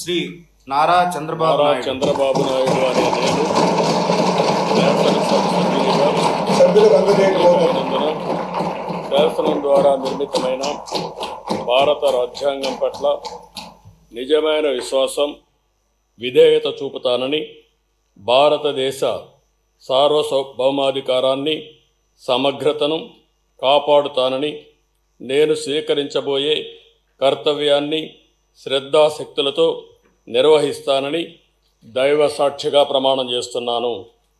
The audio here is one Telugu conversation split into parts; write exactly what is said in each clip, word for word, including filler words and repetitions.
శ్రీ నారా చంద్రబాబు నారా నాయుడు చంద్రబాబు నాయుడు అనే నేను శాసనం ద్వారా నిర్మితమైన భారత రాజ్యాంగం పట్ల నిజమైన విశ్వాసం, విధేయత చూపుతానని, భారతదేశ సార్వభౌమాధికారాన్ని, సమగ్రతను కాపాడుతానని, నేను స్వీకరించబోయే కర్తవ్యాన్ని శ్రద్ధాశక్తులతో నిర్వహిస్తానని దైవ సాక్షిగా ప్రమాణం చేస్తున్నాను.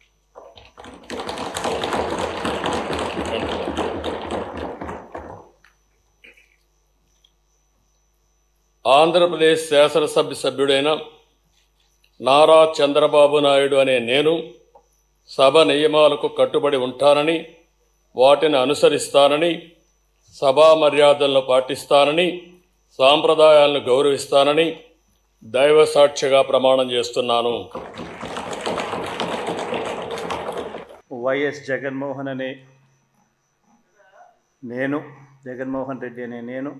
ఆంధ్రప్రదేశ్ శాసనసభ్య సభ్యుడైన నారా చంద్రబాబు నాయుడు అనే నేను సభ నియమాలకు కట్టుబడి ఉంటానని, వాటిని అనుసరిస్తానని, సభా మర్యాదలను పాటిస్తానని, సాంప్రదాయాలను గౌరవిస్తానని దైవ సాక్షిగా ప్రమాణం చేస్తున్నాను. వైఎస్ జగన్మోహన్ అనే నేను జగన్మోహన్ రెడ్డి అనే నేను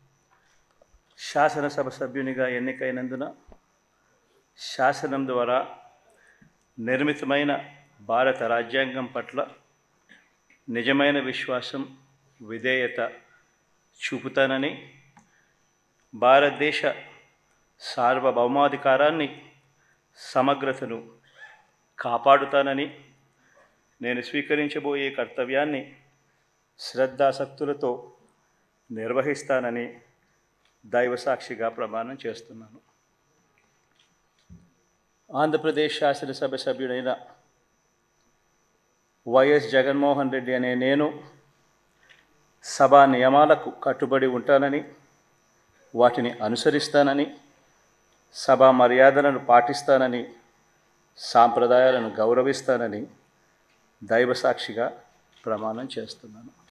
శాసనసభ సభ్యునిగా ఎన్నికైనందున శాసనం ద్వారా నిర్మితమైన భారత రాజ్యాంగం పట్ల నిజమైన విశ్వాసం, విధేయత చూపుతానని, భారతదేశ సార్వభౌమాధికారాన్ని, సమగ్రతను కాపాడుతానని, నేను స్వీకరించబోయే కర్తవ్యాన్ని శ్రద్ధాశక్తులతో నిర్వహిస్తానని దైవసాక్షిగా ప్రమాణం చేస్తున్నాను. ఆంధ్రప్రదేశ్ శాసనసభ సభ్యుడైన వైఎస్ జగన్మోహన్ రెడ్డి అనే నేను సభా నియమాలకు కట్టుబడి ఉంటానని, వాటిని అనుసరిస్తానని, సభా మర్యాదలను పాటిస్తానని, సాంప్రదాయాలను గౌరవిస్తానని దైవసాక్షిగా ప్రమాణం చేస్తున్నాను.